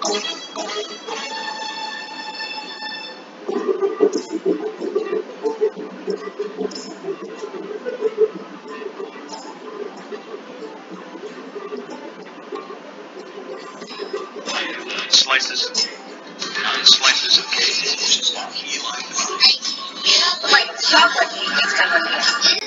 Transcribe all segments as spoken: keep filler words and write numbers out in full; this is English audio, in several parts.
Nine slices, nine slices of cake, which is all key lime pie. Like chocolate cake, it's kind of like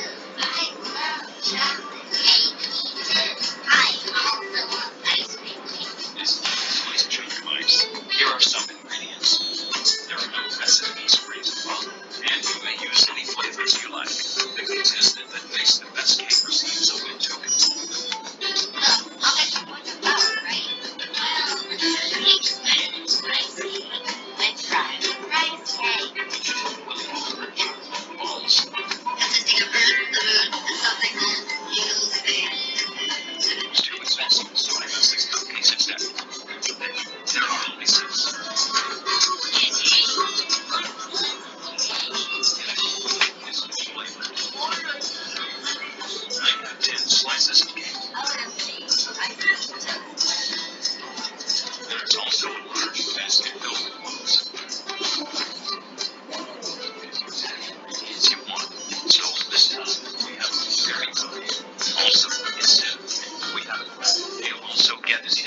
This sliced chunk of ice. Here are some ingredients. There are no recipes for each one, and you may use any flavors you like. The contestant that makes the best cake receives a win token. Balls. It's too expensive, so I got six cupcakes instead. There are only six. I have ten slices of cake. There's also a large basket filled with balls. Ingredients you want. So this time we have berry pie. Also, instead we have. You'll also get this